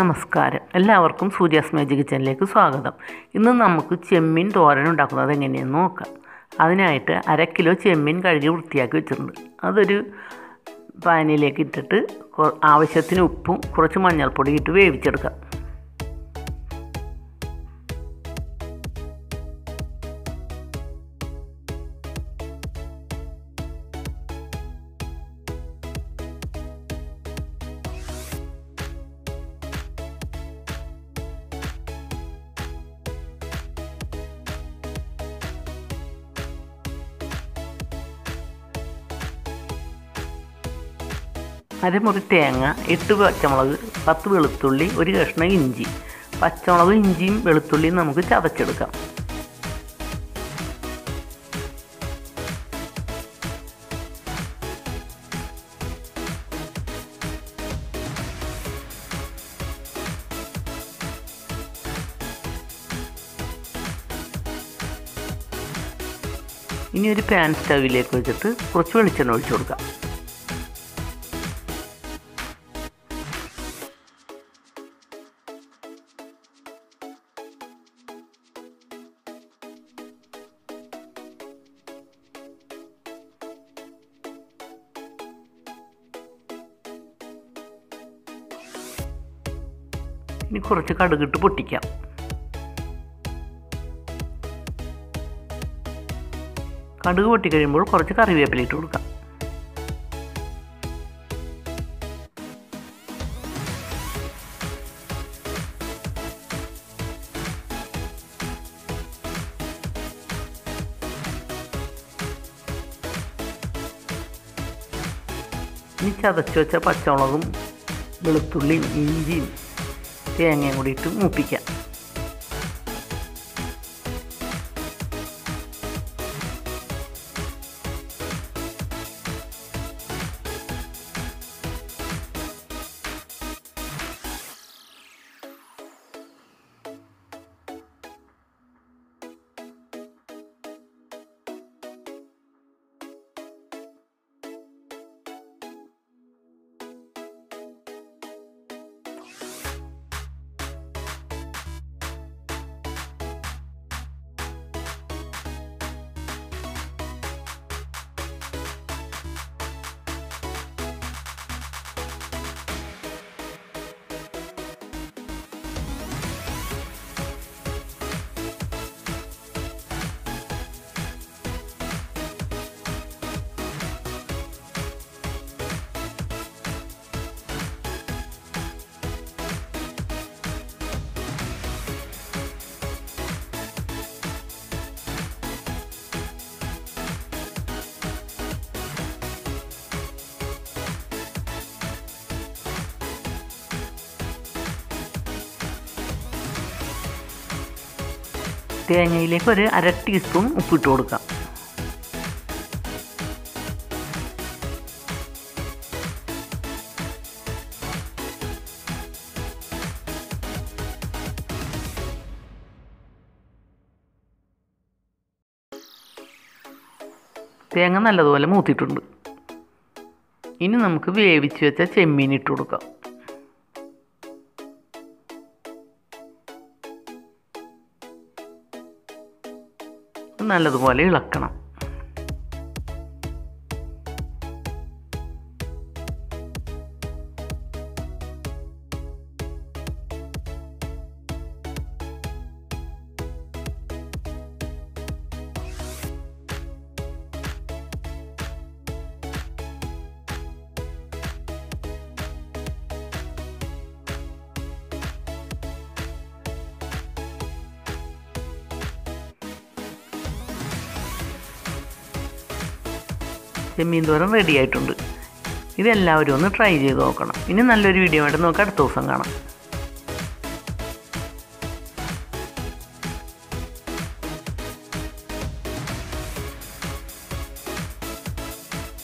നമസ്കാരം. എല്ലാവർക്കും സൂര്യാസ് മാജിക് കിച്ചണിലേക്ക് സ്വാഗതം. ഇന്ന് നമുക്ക് ചെമ്മീൻ തോരൻ ഉണ്ടാക്കുന്നത് എങ്ങനെയെന്ന് നോക്കാം. അതിനായിട്ട് 1/2 കിലോ ചെമ്മീൻ കഴുകി വൃത്തിയാക്കി വെച്ചിട്ടുണ്ട്. അതൊരു പാനിലേക്ക് ഇട്ടിട്ട് ആവശ്യത്തിന് ഉപ്പും കുറച്ച് മഞ്ഞൾപ്പൊടി ഇട്ട് വേവിച്ചെടുക്കാം. അരമുറി തേങ്ങ, 8 പച്ചമുളക്, 10 വെളുത്തുള്ളി, 1 കഷ്ണം ഇഞ്ചി. പച്ചമുളകും ഇഞ്ചിയും വെളുത്തുള്ളിയും നമുക്ക് ചതച്ചെടുക്കാം. ഇനി ഒരു പാൻ സ്റ്റൗവിലേക്ക് വെച്ചിട്ട് കുറച്ച് വെളിച്ചെണ്ണ ഒഴിച്ചു കൊടുക്കാം. ഇനി കുറച്ച് കടുകിട്ട് പൊട്ടിക്കാം. കടുക് പൊട്ടിക്കഴിയുമ്പോൾ കുറച്ച് കറിവേപ്പില ഇട്ട് കൊടുക്കാം. ഇനി ചതച്ച് വെച്ച പച്ചമുളകും വെളുത്തുള്ളിയും ഇഞ്ചിയും തേങ്ങയും കൂടി ഇട്ട് മൂപ്പിക്കാം. തേങ്ങയിലേക്ക് ഒരു 1/2 ടീസ്പൂൺ ഉപ്പിട്ട് കൊടുക്കാം. തേങ്ങ നല്ലതുപോലെ മൂത്തിട്ടുണ്ട്. ഇനി നമുക്ക് വേവിച്ച് വെച്ച ചെമ്മീൻ ഇട്ട് കൊടുക്കാം. നല്ലതുപോലെ ഇളക്കണം. ചെമ്മീൻ തോരൻ റെഡി ആയിട്ടുണ്ട്. ഇതെല്ലാവരും ഒന്ന് ട്രൈ ചെയ്ത് നോക്കണം. ഇനി നല്ലൊരു വീഡിയോ ആയിട്ട് നമുക്ക് അടുത്ത ദിവസം കാണാം.